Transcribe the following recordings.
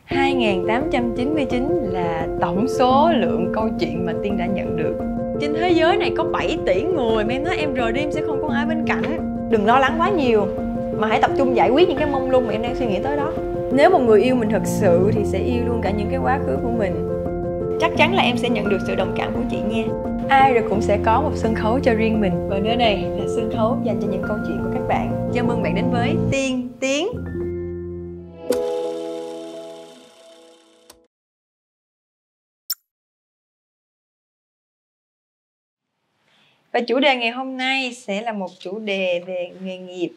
2.899 là tổng số lượng câu chuyện mà Tiên đã nhận được. Trên thế giới này có 7 tỷ người mà em nói em rời đi em sẽ không có ai bên cạnh. Đừng lo lắng quá nhiều, mà hãy tập trung giải quyết những cái mông lung mà em đang suy nghĩ tới đó. Nếu một người yêu mình thật sự thì sẽ yêu luôn cả những cái quá khứ của mình. Chắc chắn là em sẽ nhận được sự đồng cảm của chị nha. Ai rồi cũng sẽ có một sân khấu cho riêng mình, và nơi này là sân khấu dành cho những câu chuyện của các bạn. Chào mừng bạn đến với Tiên Tiến. Và chủ đề ngày hôm nay sẽ là một chủ đề về nghề nghiệp.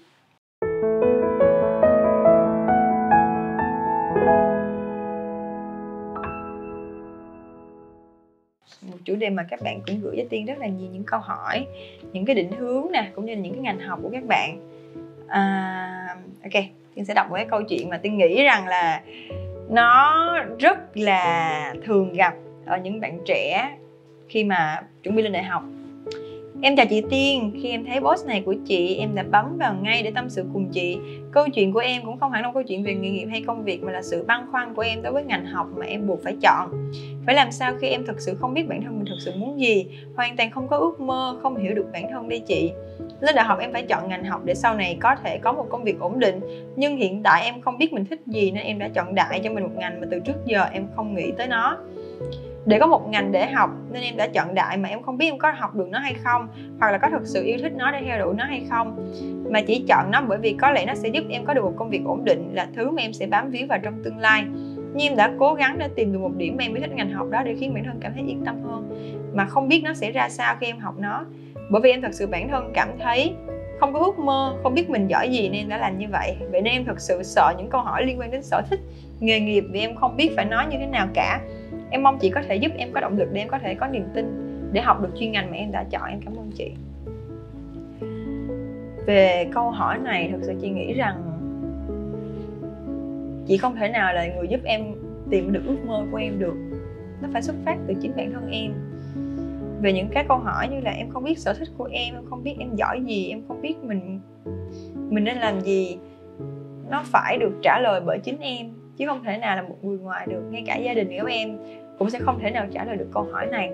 Một chủ đề mà các bạn cũng gửi cho Tiên rất là nhiều những câu hỏi, những cái định hướng nè, cũng như là những cái ngành học của các bạn. Ok, Tiên sẽ đọc một cái câu chuyện mà Tiên nghĩ rằng là nó rất là thường gặp ở những bạn trẻ khi mà chuẩn bị lên đại học. Em chào chị Tiên, khi em thấy post này của chị, em đã bấm vào ngay để tâm sự cùng chị. Câu chuyện của em cũng không hẳn là câu chuyện về nghề nghiệp hay công việc, mà là sự băn khoăn của em đối với ngành học mà em buộc phải chọn. Phải làm sao khi em thực sự không biết bản thân mình thực sự muốn gì, hoàn toàn không có ước mơ, không hiểu được bản thân đây chị. Lên đại học em phải chọn ngành học để sau này có thể có một công việc ổn định. Nhưng hiện tại em không biết mình thích gì nên em đã chọn đại cho mình một ngành mà từ trước giờ em không nghĩ tới nó. Để có một ngành để học nên em đã chọn đại mà em không biết em có học được nó hay không, hoặc là có thực sự yêu thích nó để theo đuổi nó hay không, mà chỉ chọn nó bởi vì có lẽ nó sẽ giúp em có được một công việc ổn định, là thứ mà em sẽ bám víu vào trong tương lai. Nhưng em đã cố gắng để tìm được một điểm mà em yêu thích ngành học đó để khiến bản thân cảm thấy yên tâm hơn, mà không biết nó sẽ ra sao khi em học nó, bởi vì em thật sự bản thân cảm thấy không có ước mơ, không biết mình giỏi gì nên em đã làm như vậy. Vậy nên em thật sự sợ những câu hỏi liên quan đến sở thích, nghề nghiệp vì em không biết phải nói như thế nào cả. Em mong chị có thể giúp em có động lực để em có thể có niềm tin để học được chuyên ngành mà em đã chọn. Em cảm ơn chị. Về câu hỏi này, thật sự chị nghĩ rằng chị không thể nào là người giúp em tìm được ước mơ của em được. Nó phải xuất phát từ chính bản thân em. Về những cái câu hỏi như là em không biết sở thích của em không biết em giỏi gì, em không biết mình nên làm gì, nó phải được trả lời bởi chính em, chứ không thể nào là một người ngoài được. Ngay cả gia đình của em cũng sẽ không thể nào trả lời được câu hỏi này.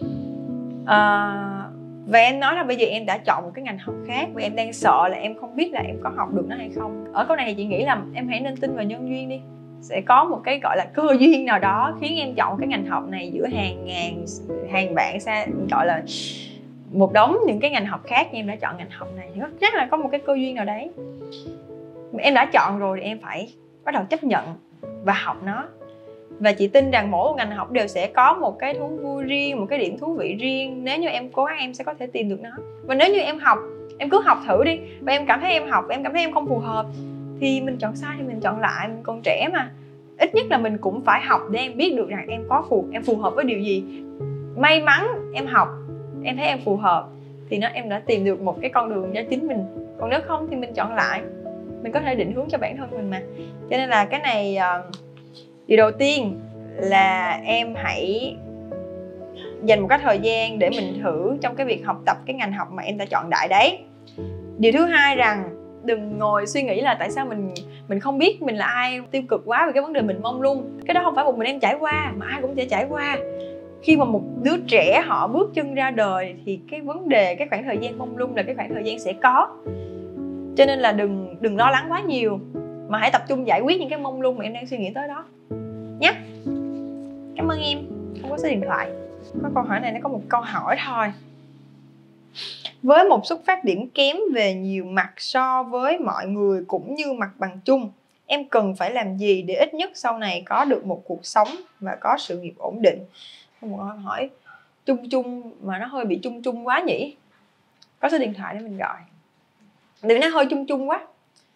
Và em nói là bây giờ em đã chọn một cái ngành học khác và em đang sợ là em không biết là em có học được nó hay không. Ở câu này thì chị nghĩ là em hãy nên tin vào nhân duyên đi. Sẽ có một cái gọi là cơ duyên nào đó khiến em chọn cái ngành học này giữa hàng vạn gọi là một đống những cái ngành học khác, nhưng em đã chọn ngành học này thì chắc là có một cái cơ duyên nào đấy. Em đã chọn rồi thì em phải bắt đầu chấp nhận và học nó. Và chị tin rằng mỗi một ngành học đều sẽ có một cái thú vui riêng, một cái điểm thú vị riêng. Nếu như em cố gắng em sẽ có thể tìm được nó. Và nếu như em cứ học thử đi, và em cảm thấy em cảm thấy em không phù hợp thì mình chọn sai thì mình chọn lại, mình còn trẻ mà. Ít nhất là mình cũng phải học để em biết được rằng em phù hợp với điều gì. May mắn em học, em thấy em phù hợp thì em đã tìm được một cái con đường cho chính mình. Còn nếu không thì mình chọn lại. Mình có thể định hướng cho bản thân mình mà. Cho nên là cái này, điều đầu tiên là em hãy dành một cái thời gian để mình thử trong cái việc học tập cái ngành học mà em đã chọn đại đấy. Điều thứ hai rằng đừng ngồi suy nghĩ là tại sao mình không biết mình là ai, tiêu cực quá về cái vấn đề mình mông lung. Cái đó không phải một mình em trải qua, mà ai cũng sẽ trải qua. Khi mà một đứa trẻ họ bước chân ra đời thì cái vấn đề, cái khoảng thời gian mông lung là cái khoảng thời gian sẽ có. Cho nên là đừng lo lắng quá nhiều, mà hãy tập trung giải quyết những cái mông lung mà em đang suy nghĩ tới đó nhé. Cảm ơn em. Không có số điện thoại. Có câu hỏi này nó có một câu hỏi thôi. Với một xuất phát điểm kém về nhiều mặt so với mọi người cũng như mặt bằng chung, em cần phải làm gì để ít nhất sau này có được một cuộc sống và có sự nghiệp ổn định? Một câu hỏi chung mà nó hơi bị chung quá nhỉ. Có số điện thoại để mình gọi. Vì nó hơi chung quá.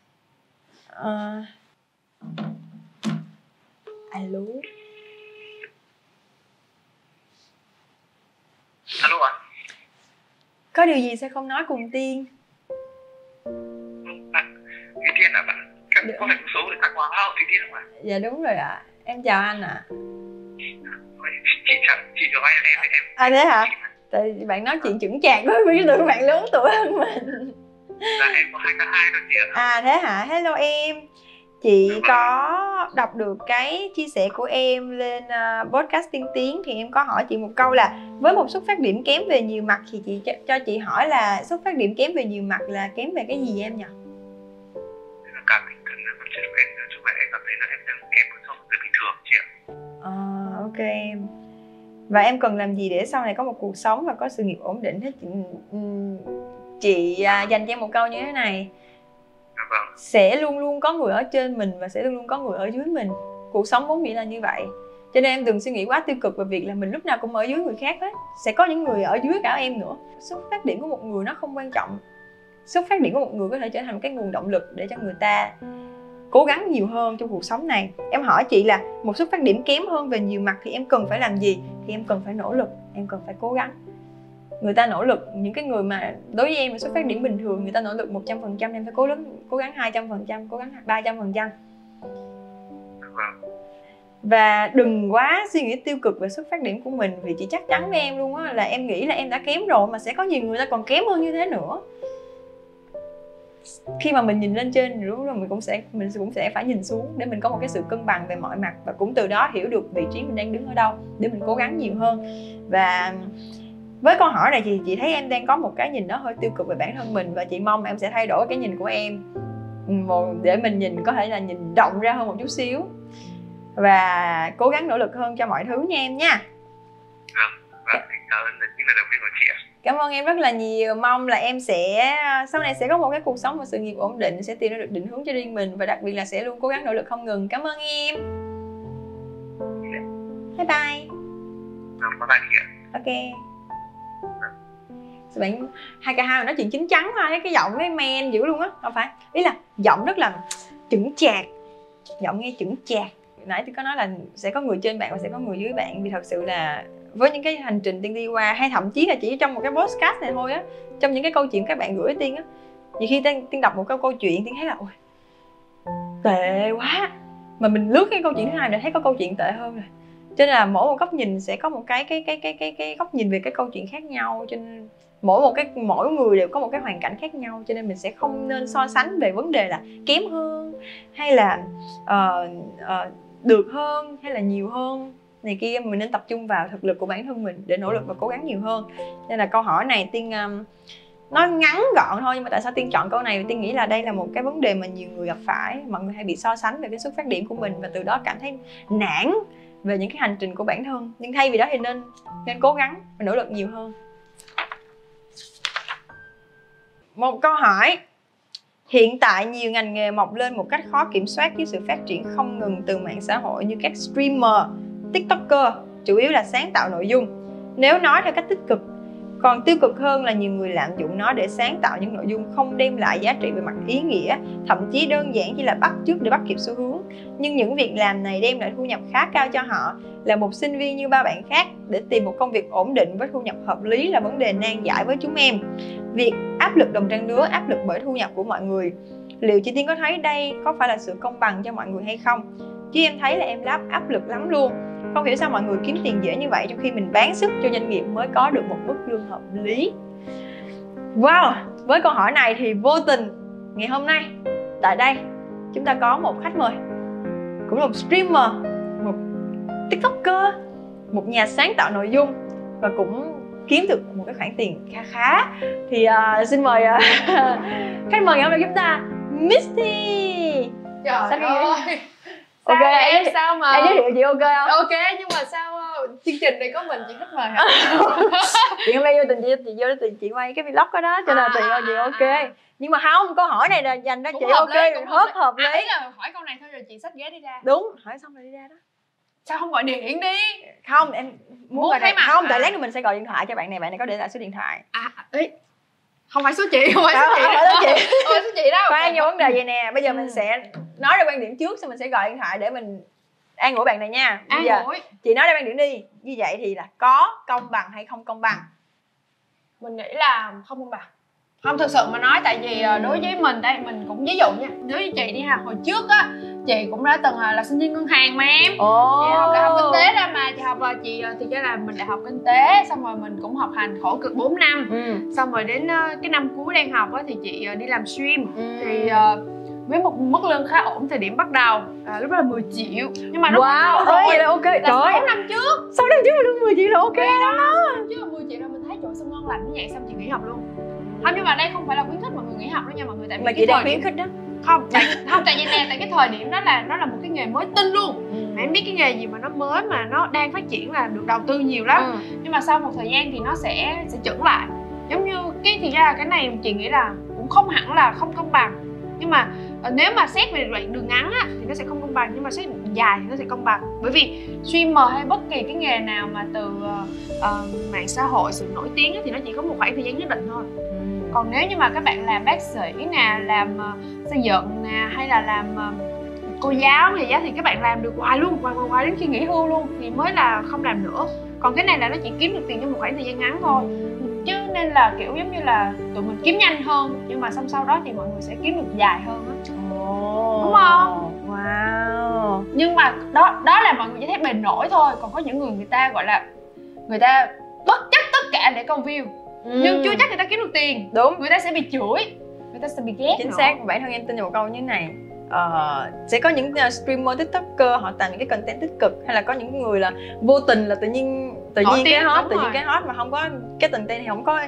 Alo. Alo ạ. Có điều gì sao không nói cùng Tiên? Thùy Tiên à bạn? Có phải số để tắt quá Thùy Tiên không ạ? Dạ đúng rồi ạ. Em chào anh ạ. Chị chào em. À thế hả? Tại vì bạn nói chuyện chững chạc với mấy đứa bạn lớn tuổi hơn mình. Dạ em có 2K2 thôi chị ạ. À thế hả? Hello em. Chị có có đọc được cái chia sẻ của em lên podcast Tiên Tiến thì em có hỏi chị một câu là với một xuất phát điểm kém về nhiều mặt thì chị cho chị hỏi là xuất phát điểm kém về nhiều mặt là kém về cái gì em nhỉ? Cả tinh thần và vật chất của em, chứ vậy em cảm thấy là em đang kém hơn so với người bình thường chị ạ. Ok em. Và em cần làm gì để sau này có một cuộc sống và có sự nghiệp ổn định hết? Chị dành cho em một câu như thế này. Vâng. Sẽ luôn luôn có người ở trên mình và sẽ luôn luôn có người ở dưới mình. Cuộc sống vốn dĩ là như vậy. Cho nên em đừng suy nghĩ quá tiêu cực về việc là mình lúc nào cũng ở dưới người khác hết. Sẽ có những người ở dưới cả em nữa. Xuất phát điểm của một người nó không quan trọng. Xuất phát điểm của một người có thể trở thành một cái nguồn động lực để cho người ta cố gắng nhiều hơn trong cuộc sống này. Em hỏi chị là một xuất phát điểm kém hơn về nhiều mặt thì em cần phải làm gì? Thì em cần phải nỗ lực, em cần phải cố gắng. Người ta nỗ lực, những cái người mà đối với em là xuất phát điểm bình thường, người ta nỗ lực 100%, em phải cố gắng 200%, cố gắng 300%. Và đừng quá suy nghĩ tiêu cực về xuất phát điểm của mình. Vì chị chắc chắn với em luôn á là em nghĩ là em đã kém rồi mà sẽ có nhiều người ta còn kém hơn như thế nữa. Khi mà mình nhìn lên trên đúng rồi mình cũng sẽ phải nhìn xuống để mình có một cái sự cân bằng về mọi mặt và cũng từ đó hiểu được vị trí mình đang đứng ở đâu để mình cố gắng nhiều hơn. Và với câu hỏi này thì chị thấy em đang có một cái nhìn nó hơi tiêu cực về bản thân mình và chị mong em sẽ thay đổi cái nhìn của em để mình nhìn có thể là nhìn rộng ra hơn một chút xíu và cố gắng nỗ lực hơn cho mọi thứ nha em nha. Vâng, cảm ơn những lời động viên của chị ạ. Cảm ơn em rất là nhiều. Mong là em sẽ sau này sẽ có một cái cuộc sống và sự nghiệp ổn định, sẽ tìm ra được định hướng cho riêng mình và đặc biệt là sẽ luôn cố gắng nỗ lực không ngừng. Cảm ơn em. Bye bye. Bye bye chị ạ. Ok. Bạn 2K2 nói chuyện chín chắn thôi, cái giọng nó men dữ luôn á, không phải. Ý là giọng rất là chững chạc. Giọng nghe chững chạc. Nãy tôi có nói là sẽ có người trên bạn và sẽ có người dưới bạn, vì thật sự là với những cái hành trình Tiên đi qua hay thậm chí là chỉ trong một cái podcast này thôi á, trong những cái câu chuyện các bạn gửi Tiên á, nhiều khi Tiên đọc một câu chuyện Tiên thấy là ôi tệ quá, mà mình lướt cái câu chuyện thứ hai để thấy có câu chuyện tệ hơn rồi. Cho nên là mỗi một góc nhìn sẽ có một cái góc nhìn về cái câu chuyện khác nhau, cho nên mỗi người đều có một cái hoàn cảnh khác nhau, cho nên mình sẽ không nên so sánh về vấn đề là kém hơn hay là được hơn hay là nhiều hơn này kia. Mình nên tập trung vào thực lực của bản thân mình để nỗ lực và cố gắng nhiều hơn. Nên là câu hỏi này Tiên nó ngắn gọn thôi, nhưng mà tại sao Tiên chọn câu này? Tiên nghĩ là đây là một cái vấn đề mà nhiều người gặp phải. Mọi người hay bị so sánh về cái xuất phát điểm của mình và từ đó cảm thấy nản về những cái hành trình của bản thân. Nhưng thay vì đó thì nên cố gắng và nỗ lực nhiều hơn. Một câu hỏi: hiện tại nhiều ngành nghề mọc lên một cách khó kiểm soát với sự phát triển không ngừng từ mạng xã hội như các streamer, tiktoker, chủ yếu là sáng tạo nội dung. Nếu nói theo cách tích cực, còn tiêu cực hơn là nhiều người lạm dụng nó để sáng tạo những nội dung không đem lại giá trị về mặt ý nghĩa, thậm chí đơn giản chỉ là bắt chước để bắt kịp xu hướng. Nhưng những việc làm này đem lại thu nhập khá cao cho họ. Là một sinh viên như ba bạn khác, để tìm một công việc ổn định với thu nhập hợp lý là vấn đề nan giải với chúng em. Việc áp lực đồng trang lứa, áp lực bởi thu nhập của mọi người. Liệu chị Tiên có thấy đây có phải là sự công bằng cho mọi người hay không? Chứ em thấy là em áp lực lắm luôn. Không hiểu sao mọi người kiếm tiền dễ như vậy trong khi mình bán sức cho doanh nghiệp mới có được một mức lương hợp lý. Wow, với câu hỏi này thì vô tình ngày hôm nay tại đây chúng ta có một khách mời, cũng là một streamer, một tiktoker, một nhà sáng tạo nội dung và cũng kiếm được một cái khoản tiền khá. Thì xin mời khách mời ngày hôm nay chúng ta, Misty. Trời ơi, Ok, em sao mà em giới thiệu chị ok không? Ok, nhưng mà sao chương trình này có mình chị khách mời hả? Chị hôm nay vô tình chị vô tình chị quay cái vlog đó cho nên chị ok. Nhưng mà không, câu hỏi này là dành cho chị ok, hợp lý. Ý là hỏi câu này thôi rồi chị xách ghế đi ra. Đúng, hỏi xong rồi đi ra đó. Sao không gọi điện đi? Không, em muốn gọi thấy mặt. Không, tại lát nữa mình sẽ gọi điện thoại cho bạn này có để lại số điện thoại. Ý, không phải số chị, không phải số chị. Không phải số chị đâu. Khoan, nhiều vấn đề vậy nè, bây giờ mình sẽ nói ra quan điểm trước, xong mình sẽ gọi điện thoại để mình an ủi bạn này nha. Bây giờ chị nói ra quan điểm đi. Như vậy thì là có công bằng hay không công bằng? Mình nghĩ là không công bằng. Không, thực sự mà nói, tại vì đối với mình đây, mình cũng ví dụ nha, đối với chị đi ha, hồi trước á chị cũng đã từng là sinh viên ngân hàng mà em. Chị học đại học kinh tế ra mà, chị học chị thì cái là mình đại học kinh tế, xong rồi mình cũng học hành khổ cực 4 năm. Xong rồi đến cái năm cuối đang học á thì chị đi làm stream. Thì với một mức lương khá ổn thời điểm bắt đầu, lúc đó là 10 triệu. Nhưng mà wow, vậy là ok. là Trời 6 năm trước. 6 năm trước mà lương 10 triệu là ok đó. Chứ 10 triệu là mình thấy trời sao ngon lành như vậy, xong chị nghỉ học luôn. Không, nhưng mà đây không phải là khuyến khích mọi người nghỉ học đó nha mọi người, tại vì mà chị đang khuyến khích đó. Không, tại vì nè, tại cái thời điểm đó là nó là một cái nghề mới tinh luôn. Mà em biết cái nghề gì mà nó mới mà nó đang phát triển là được đầu tư nhiều lắm. Nhưng mà sau một thời gian thì nó sẽ chững lại. Giống như cái thì ra là cái này chị nghĩ là cũng không hẳn là không công bằng. Nhưng mà nếu mà xét về đoạn đường ngắn á, thì nó sẽ không công bằng, nhưng mà xét đường dài thì nó sẽ công bằng. Bởi vì streamer hay bất kỳ cái nghề nào mà từ mạng xã hội, sự nổi tiếng á, thì nó chỉ có một khoảng thời gian nhất định thôi. Còn nếu như mà các bạn làm bác sĩ nè, làm xây dựng nè, hay là làm cô giáo thì các bạn làm được hoài luôn, hoài đến khi nghỉ hưu luôn thì mới là không làm nữa. Còn cái này là nó chỉ kiếm được tiền trong một khoảng thời gian ngắn thôi. Chứ nên là kiểu giống như là tụi mình kiếm nhanh hơn, nhưng mà sau đó thì mọi người sẽ kiếm được dài hơn á. Đúng không? Wow. Nhưng mà đó là mọi người chỉ thấy bề nổi thôi. Còn có những người ta gọi là người ta bất chấp tất cả để câu view, nhưng chưa chắc người ta kiếm được tiền. Đúng. Người ta sẽ bị chửi, người ta sẽ bị ghét. Chính xác, bản thân em tin vào một câu như thế này. Sẽ có những streamer, tiktoker họ tạo những cái content tích cực, hay là có những người là vô tình là tự nhiên cái hot, cái hot mà không có cái content thì không có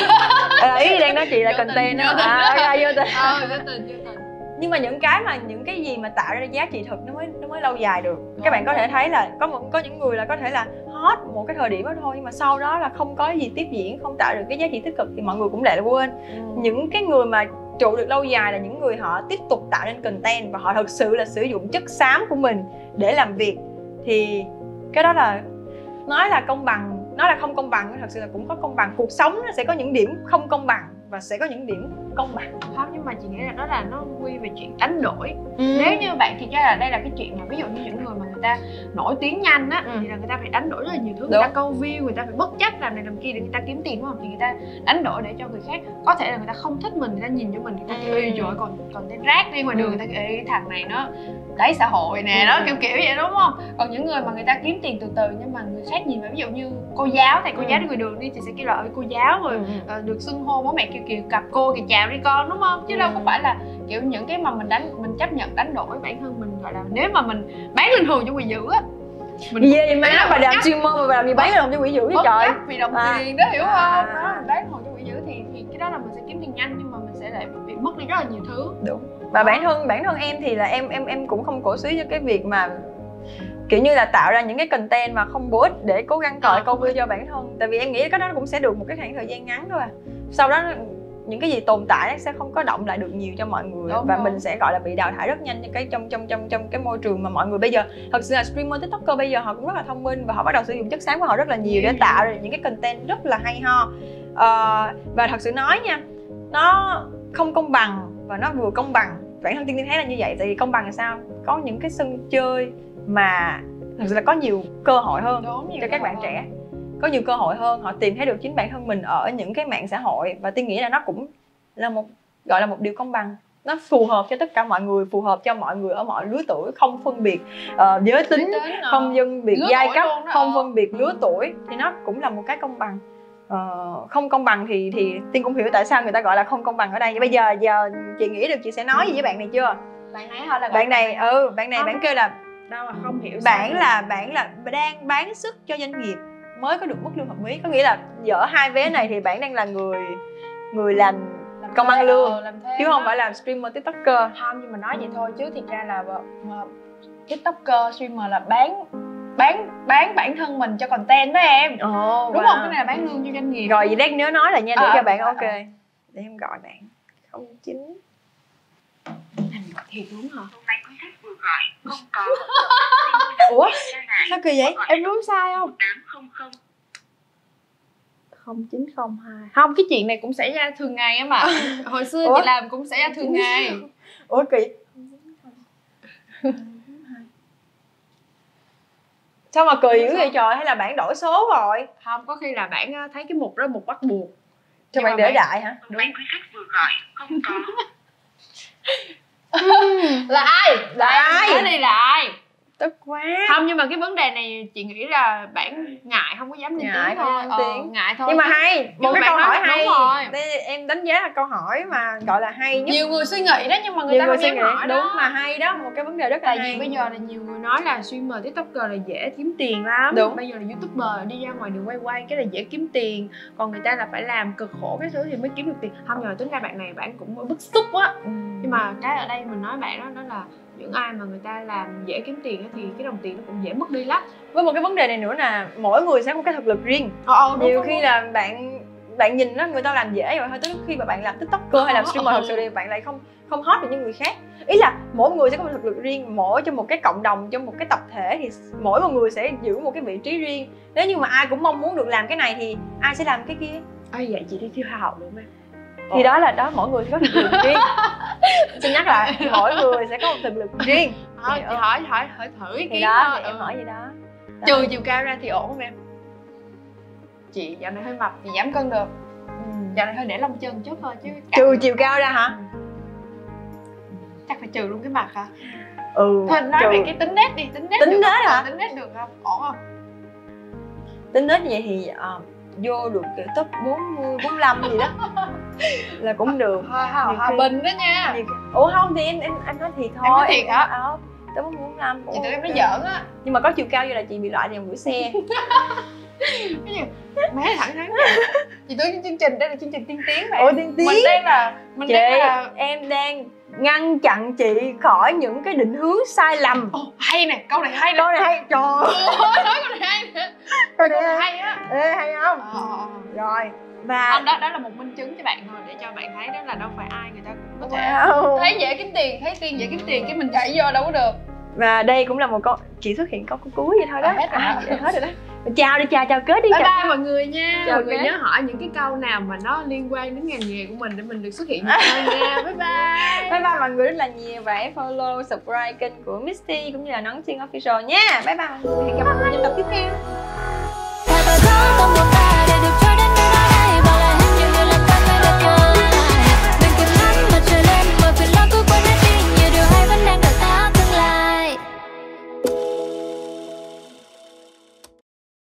ý đang nói chị là content đó. Vô tình. Nhưng mà những cái gì mà tạo ra giá trị thực nó mới lâu dài được. Các bạn có thể thấy là có những người là có thể là hot một cái thời điểm đó thôi, nhưng mà sau đó là không có gì tiếp diễn, không tạo được cái giá trị tích cực thì mọi người cũng lại quên. Những cái người mà trụ được lâu dài là những người họ tiếp tục tạo nên content và họ thực sự là sử dụng chất xám của mình để làm việc. Thì cái đó là nói là công bằng, nói là không công bằng, nhưng thật sự là cũng có công bằng. Cuộc sống nó sẽ có những điểm không công bằng và sẽ có những điểm công bằng. Không, nhưng mà chị nghĩ là đó là nó quy về chuyện đánh đổi. Nếu như bạn thì ra là đây là cái chuyện mà ví dụ như những người mà người ta nổi tiếng nhanh á, thì là người ta phải đánh đổi rất là nhiều thứ. Người ta câu view, người ta phải bất chấp làm này làm kia để người ta kiếm tiền, đúng không? Thì người ta đánh đổi để cho người khác, có thể là người ta không thích mình, người ta nhìn cho mình, người ta kêu ê trời, còn tên rác đi ngoài đường, người ta kêu ê cái thằng này nó đáy xã hội nè, đó kiểu vậy, đúng không? Còn những người mà người ta kiếm tiền từ từ, nhưng mà người khác nhìn vào, ví dụ như cô giáo, thầy cô giáo đi ngoài đường đi thì sẽ kêu là ơi cô giáo rồi được xưng hô bố mẹ kêu gặp cô thì chào đi con, đúng không? Chứ đâu có phải là kiểu những cái mà mình chấp nhận đánh đổi bản thân mình, gọi là nếu mà mình bán linh hồn cho quỷ dữ á, mình gì mà nó bà làm streamer mà bà làm gì bán linh hồn cho quỷ dữ vậy trời? Vì đồng tiền đó, hiểu không? Đó, mình bán linh hồn cho quỷ dữ thì cái đó là mình sẽ kiếm tiền nhanh, nhưng mà mình sẽ lại bị mất đi rất là nhiều thứ. Đúng. Và bản thân em thì là em cũng không cổ suý cho cái việc mà kiểu như là tạo ra những cái content mà không bổ ích để cố gắng câu view cho bản thân. Tại vì em nghĩ cái đó cũng sẽ được một cái khoảng thời gian ngắn thôi à. Sau đó những cái gì tồn tại sẽ không có động lại được nhiều cho mọi người. Đúng và rồi. Mình sẽ gọi là bị đào thải rất nhanh trong cái môi trường mà mọi người bây giờ thật sự là streamer, tiktoker bây giờ họ cũng rất là thông minh và họ bắt đầu sử dụng chất xám của họ rất là nhiều để tạo ra những cái content rất là hay ho. Và thật sự nói nha, nó không công bằng và nó vừa công bằng. Bản thân Tiên thấy là như vậy. Tại vì công bằng là sao? Có những cái sân chơi mà thật sự là có nhiều cơ hội hơn cho các bạn trẻ, có nhiều cơ hội hơn, họ tìm thấy được chính bản thân mình ở những cái mạng xã hội. Và Tiên nghĩ là nó cũng là gọi là một điều công bằng, nó phù hợp cho tất cả mọi người, phù hợp cho mọi người ở mọi lứa tuổi, không phân biệt giới tính, không phân biệt giai cấp, không phân biệt lứa tuổi, thì nó cũng là một cái công bằng. Không công bằng thì Tiên cũng hiểu tại sao người ta gọi là không công bằng ở đây. Bây giờ chị nghĩ được chị sẽ nói gì với bạn này chưa? Bạn này hay là bạn này bạn kêu là đâu mà không hiểu bạn là đang bán sức cho doanh nghiệp mới có được mức lương hợp lý. Có nghĩa là dở hai vé này thì bạn đang là người làm công ăn lương chứ không phải làm streamer, tiktoker. Không, nhưng mà nói vậy thôi chứ thiệt ra là tiktoker, streamer là bán bản thân mình cho content đó em. Đúng không? Cái này là bán lương cho doanh nghiệp. Rồi vậy lát nhớ nói là nha, để cho bạn ok. Để em gọi bạn 09. Anh gọi thiệt đúng hả? Quý khách vừa gọi không có. Ủa? Sao kỳ vậy? Em đúng sai không? 800 0902. Không, cái chuyện này cũng xảy ra thường ngày em ạ. Hồi xưa chị làm cũng xảy ra thường ngày. Ủa kỳ. Sao mà kỳ dữ vậy trời? Hay là bạn đổi số rồi? Không, có khi là bạn thấy cái mục đó mục bắt buộc cho bạn để đại hả? Đúng. Quý khách vừa gọi không có. Là ai? Là ai? Nói đi là ai? Tức quá. Không, nhưng mà cái vấn đề này chị nghĩ là bạn ngại, không có dám lên Ngại tiếng thôi. không lên tiếng. Ngại thôi. Nhưng mà hay, một cái câu hỏi hay. Đúng rồi. Đây, em đánh giá là câu hỏi mà gọi là hay nhất. Nhiều người suy nghĩ đó, nhưng mà người ta không dám hỏi đúng đó. mà hay đó, một cái vấn đề rất là Tại hay. vì bây giờ là nhiều người nói là streamer, tiktoker là dễ kiếm tiền lắm. Đúng. Bây giờ là youtuber đi ra ngoài đường quay cái là dễ kiếm tiền, còn người ta là phải làm cực khổ cái thứ thì mới kiếm được tiền. Không, nhưng mà tính ra bạn này bạn cũng bức xúc á. Nhưng mà cái ở đây mình nói bạn đó là những ai mà người ta làm dễ kiếm tiền thì cái đồng tiền nó cũng dễ mất đi lắm. Với một cái vấn đề này nữa là mỗi người sẽ có một cái thực lực riêng. Nhiều khi là bạn nhìn nó người ta làm dễ rồi thôi, tới khi mà bạn làm tiktoker hay làm streamer thật sự thì bạn lại không hot được như người khác. Ý là mỗi người sẽ có một thực lực riêng, mỗi trong một cái cộng đồng, trong một cái tập thể thì mỗi một người sẽ giữ một cái vị trí riêng. Nếu như mà ai cũng mong muốn được làm cái này thì ai sẽ làm cái kia. Vậy chị đi thiêu hoa hậu luôn em. Thì đó là mỗi người sẽ có thực lực riêng. Xin nhắc lại, mỗi người sẽ có một thực lực riêng. Chị hỏi thử ý Thì kiến đó, thôi. thì em hỏi vậy đó. Trừ chiều cao ra thì ổn không em? Chị dạo này hơi mập thì giảm cân được. Dạo này hơi để lông chân chút thôi chứ. Trừ chiều cao ra hả? Chắc phải trừ luôn cái mặt hả? Thôi nói về cái tính nết đi, tính nết hả? Tính nết được không? Ổn không? Tính nết vậy thì vô được kiểu top 40, 45 gì đó là cũng được. Hòa bình đó nha. Ủa không thì em nói thiệt thôi. Em nói thiệt hả? Top 45. Chị tưởng em nói giỡn á. Nhưng mà có chiều cao như là chị bị loại nhầm gửi xe. Cái gì? Má thẳng thắn. Chị tưởng chương trình đây là chương trình tiên tiến mà. Ủa tiên tiến? Mình đang là em đang ngăn chặn chị khỏi những cái định hướng sai lầm. Hay nè, câu này hay nè. Câu này hay, trời ơi. Nói câu này hay nè. Câu này hay á. Ê, hay không? Rồi. Và không, đó là một minh chứng cho bạn thôi, để cho bạn thấy đó là đâu phải ai người ta cũng có thể thấy dễ kiếm tiền, thấy tiền dễ kiếm tiền cái mình chạy vô đâu có được. Và đây cũng là một câu chỉ xuất hiện câu cuối vậy thôi đó. Hết rồi đó. Chào đi, chào kết đi. Bye bye mọi người nha. Chào mọi người nhớ hỏi những cái câu nào mà nó liên quan đến ngành nghề của mình để mình được xuất hiện nhiều hơn nha. Bye bye. Bye bye mọi người rất là nhiều và hãy follow, subscribe kênh của Misty cũng như là Nón Xuyên Official nha. Bye bye mọi người, hẹn gặp mọi người trong tập tiếp theo.